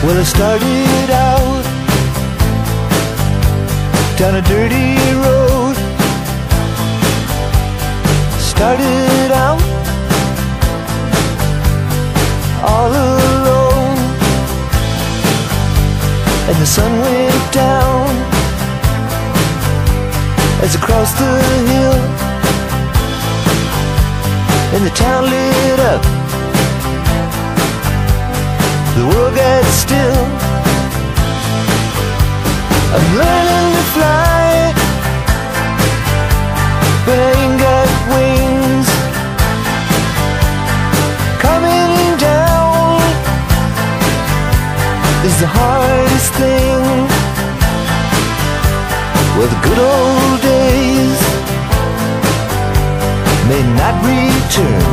Well, I started out down a dirty road. Started out all alone, and the sun went down as I crossed the hill, and the town lit up. The world got still. I'm learning to fly, but I ain't got wings. Coming down is the hardest thing. Well, the good old days may not return,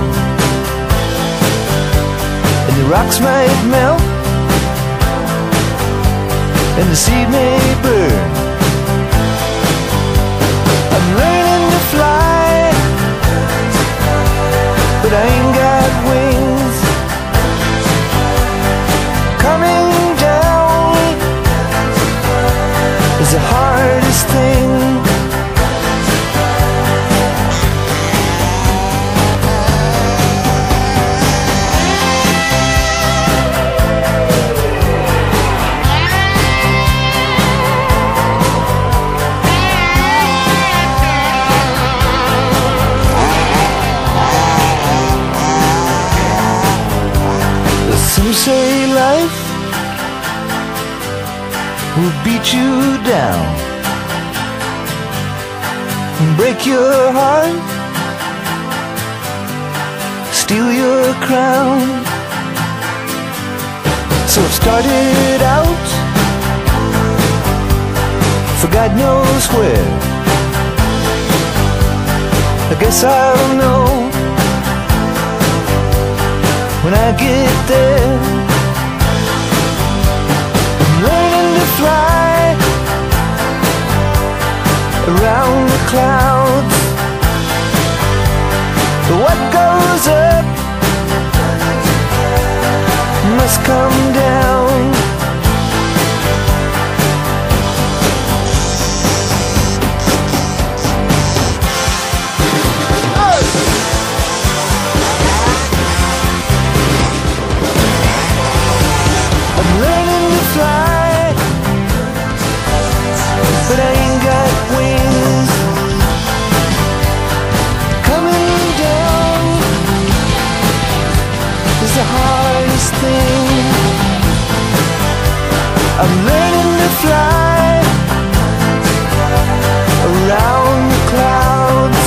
and the rocks might melt, and the seed may burn. I'm learning to fly, but I ain't got wings. Coming down is the hardest thing. Some say life will beat you down and break your heart, steal your crown. So it started out for God knows where. I guess I'll know when I get there. I'm learning to fly around the clouds. But what goes up must come down. But I ain't got wings. Coming down is the hardest thing. I'm learning to fly around the clouds.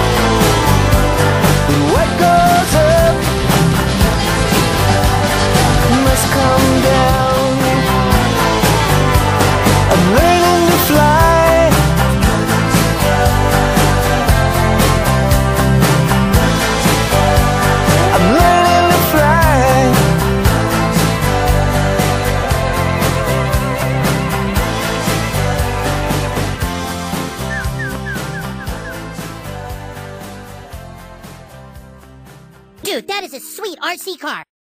But what goes up must come down. I'm learning to fly. I'm learning to fly. Dude, that is a sweet RC car.